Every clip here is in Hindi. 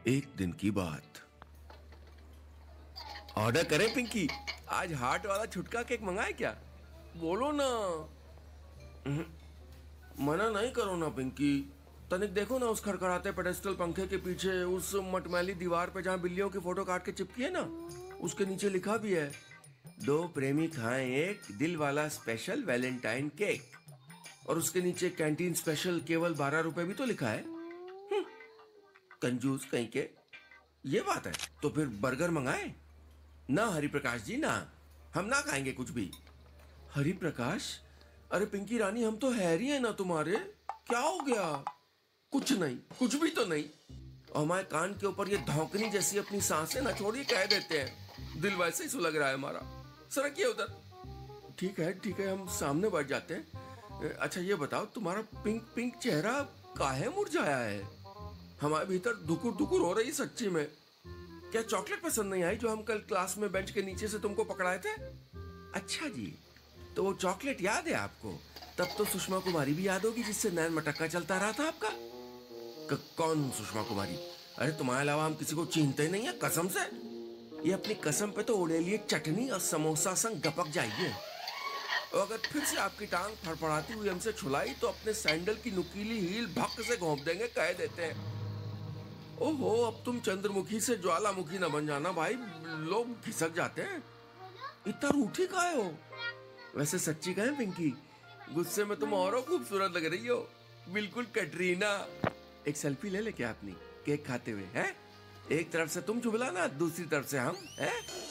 एक दिन की बात। ऑर्डर करें पिंकी? आज हार्ट वाला छुटका केक मंगाए क्या? बोलो ना। मना नहीं करो ना पिंकी। तनिक देखो ना उस खड़खड़ाते पेडेस्टल पंखे के पीछे, उस मटमैली दीवार पे जहाँ बिल्लियों की फोटो काट के चिपकी है ना, उसके नीचे लिखा भी है, दो प्रेमी खाएं एक दिल वाला स्पेशल वैलेंटाइन केक। और उसके नीचे कैंटीन स्पेशल केवल 12 रुपए भी तो लिखा है। कंजूस कहीं के। ये बात है तो फिर बर्गर मंगाए ना हरि प्रकाश जी ना। हम ना खाएंगे कुछ भी। हरि प्रकाश? अरे पिंकी रानी, हम तो हैरी हैं ना तुम्हारे। क्या हो गया? कुछ नहीं, कुछ भी तो नहीं। और हमारे कान के ऊपर ये धौंकनी जैसी अपनी सांसें ना छोड़िए, कह देते हैं। दिल वैसे ही सुलग रहा है हमारा। सरकिए उधर। ठीक है ठीक है, हम सामने बैठ जाते हैं। अच्छा ये बताओ, तुम्हारा पिंक पिंक चेहरा काहे मुरझाया है? हमारे भीतर दुकुर दुकुर हो रही सच्ची में। क्या चॉकलेट पसंद नहीं आई जो हम कल क्लास में बेंच के नीचे से तुमको पकड़ाए थे? अच्छा जी, तो वो चॉकलेट याद है आपको? तब तो सुषमा कुमारी भी याद होगी जिससे नैन मटक्का चलता रहा था आपका। कौन सुषमा कुमारी? अरे तुम्हारे अलावा हम किसी को चिन्हते ही नहीं है, कसम से। ये अपनी कसम पे तो उड़ेलिए चटनी और समोसा संग गपक जाइए। और अगर फिर से आपकी टांग फड़फड़ाती हुई हमसे छुलाई तो अपने सैंडल की नुकीली हील भक्त से घोंप देंगे, कह देते हैं। ओहो, अब तुम चंद्रमुखी से ज्वालामुखी न बन जाना भाई, लोग खिसक जाते हैं। इतना रूठी काहे हो? वैसे सच्ची कहें पिंकी, गुस्से में तुम और खूबसूरत लग रही हो, बिल्कुल कैटरीना। एक सेल्फी ले क्या अपनी केक खाते हुए? हैं, एक तरफ से तुम चुबलाना, दूसरी तरफ से हम। हैं?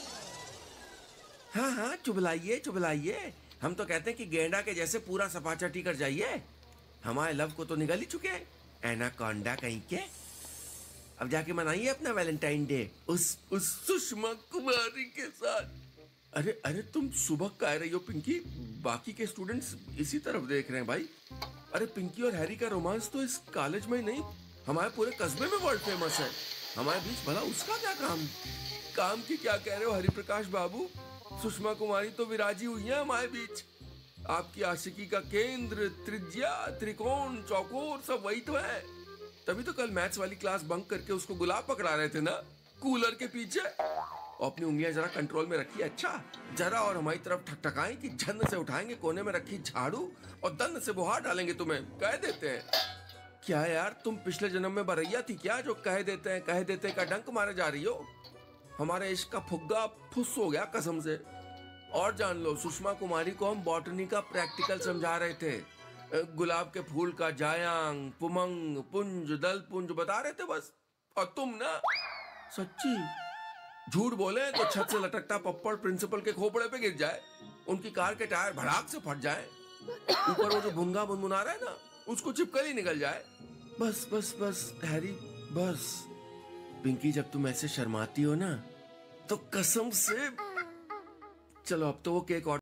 हाँ हाँ, चुबलाइए चुबलाइए। हम तो कहते हैं कि गेंडा के जैसे पूरा सपाचटी कर जाइए। हमारे लव को तो निगल ही चुके हैं, एनाकोंडा कहीं के। अब जाके मनाइए अपना वैलेंटाइन डे उस सुषमा कुमारी के साथ। अरे अरे, तुम सुबह कह रही हो पिंकी? बाकी के स्टूडेंट्स इसी तरफ देख रहे हैं भाई। अरे पिंकी और हैरी का रोमांस तो इस कॉलेज में ही नहीं, हमारे पूरे कस्बे में वर्ल्ड फेमस है। हमारे बीच भला उसका क्या काम? काम की क्या कह रहे हो हरि प्रकाश बाबू? सुषमा कुमारी तो विराजी हुई है हमारे बीच। आपकी आशिकी का केंद्र, त्रिज्या, त्रिकोण, चौकोर सब वही तो है। तभी तो कल मैथ्स वाली क्लास बंक करके उसको गुलाब पकड़ा रहे थे ना, कूलर के पीछे। और अपनी उंगलियां जरा कंट्रोल में रखिए अच्छा, जरा और हमारी तरफ ठकठकाएं कि झन्न से उठाएंगे कोने में रखी झाड़ू और दंड से बुहार डालेंगे तुम्हें, कह देते हैं। क्या यार, तुम पिछले जन्म में बरैया थी क्या जो कह देते हैं का डंक मारे जा रही हो? हमारे इश्क का फुग्गा फुस हो गया कसम से। और जान लो, सुषमा कुमारी को हम बॉटनी का प्रैक्टिकल समझा रहे थे। गुलाब के फूल का जायांग, पुमंग, पुंज, दल पुंज बता रहे थे बस। और तुम ना, सच्ची झूठ बोले तो छत से लटकता पप्पड़ प्रिंसिपल के खोपड़े पे गिर जाए, उनकी कार के टायर भड़ाक से फट जाए, ऊपर वो जो भुंगा बुनबुना रहा है ना, उसको चिपकल ही निकल जाए। बस बस बस हैरी, बस। पिंकी, जब तुम ऐसे शर्माती हो ना तो कसम से। चलो अब तो वो केक